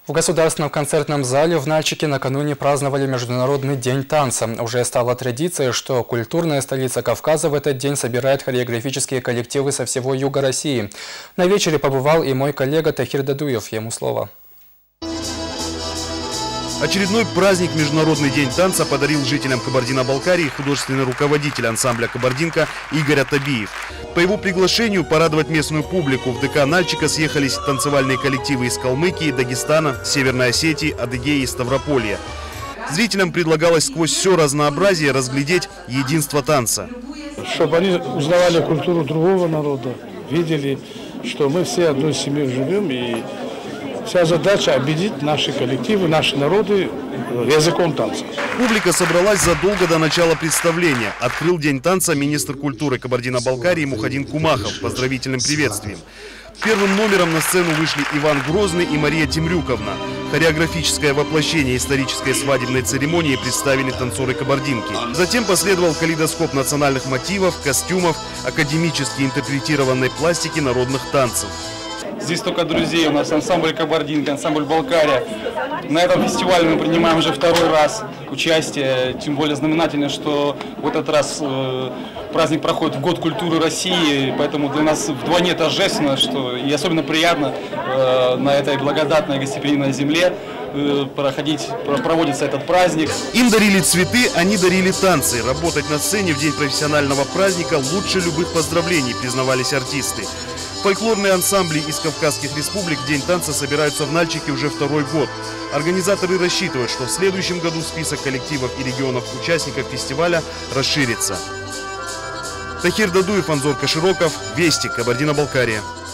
В Государственном концертном зале в Нальчике накануне праздновали Международный день танца. Уже стала традицией, что культурная столица Кавказа в этот день собирает хореографические коллективы со всего юга России. На вечере побывал и мой коллега Тахир Дадуев. Ему слово. Очередной праздник Международный день танца подарил жителям Кабардино-Балкарии художественный руководитель ансамбля «Кабардинка» Игорь Атабиев. По его приглашению порадовать местную публику в ДК Нальчика съехались танцевальные коллективы из Калмыкии, Дагестана, Северной Осетии, Адыгеи и Ставрополья. Зрителям предлагалось сквозь все разнообразие разглядеть единство танца. Чтобы они узнавали культуру другого народа, видели, что мы все одной семьей живем, и вся задача объединить наши коллективы, наши народы языком танца. Публика собралась задолго до начала представления. Открыл день танца министр культуры Кабардино-Балкарии Мухаддин Кумахов поздравительным приветствием. Первым номером на сцену вышли Иван Грозный и Мария Темрюковна. Хореографическое воплощение исторической свадебной церемонии представили танцоры Кабардинки. Затем последовал калейдоскоп национальных мотивов, костюмов, академически интерпретированной пластики народных танцев. Здесь только друзей, у нас ансамбль Кабардинка, ансамбль Балкария. На этом фестивале мы принимаем уже второй раз участие, тем более знаменательно, что в этот раз праздник проходит в Год культуры России, поэтому для нас вдвойне торжественно, что и особенно приятно на этой благодатной гостеприимной земле проводится этот праздник. Им дарили цветы, они дарили танцы. Работать на сцене в день профессионального праздника лучше любых поздравлений, признавались артисты. Фольклорные ансамбли из Кавказских республик в День танца собираются в Нальчике уже второй год. Организаторы рассчитывают, что в следующем году список коллективов и регионов участников фестиваля расширится. Тахир Дадуев, Анзор Кашироков, Вести, Кабардино-Балкария.